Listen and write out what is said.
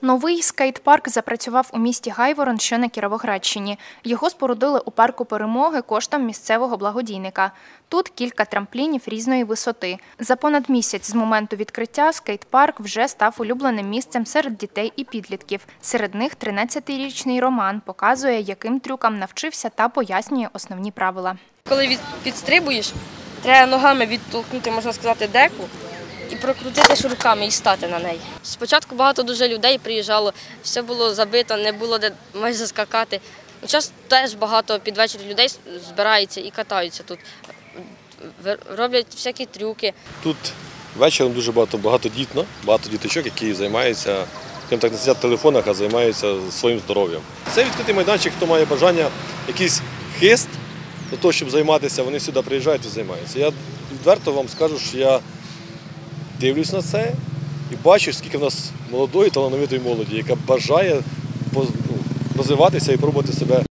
Новий скейт-парк запрацював у місті Гайворон, що на Кіровоградщині. Його спорудили у парку Перемоги коштом місцевого благодійника. Тут кілька трамплінів різної висоти. За понад місяць з моменту відкриття скейт-парк вже став улюбленим місцем серед дітей і підлітків. Серед них 13-річний Роман показує, яким трюкам навчився та пояснює основні правила. Коли підстрибуєш, треба ногами відтолкнути, можна сказати, деку і прокрутитись руками і стати на неї. Спочатку багато дуже людей приїжджало, все було забито, не було де майже скакати. Зараз теж багато під вечір людей збирається і катаються тут, роблять всякі трюки. Тут вечором дуже багатодітно, багато діточок, які займаються, не сидять в телефонах, а займаються своїм здоров'ям. Це відкритий майданчик, хто має бажання, якийсь хист до того, щоб займатися, вони сюди приїжджають і займаються. Я відверто вам скажу, що я дивлюсь на це і бачу, скільки в нас молодої, талановитої молоді, яка бажає розвиватися і пробувати себе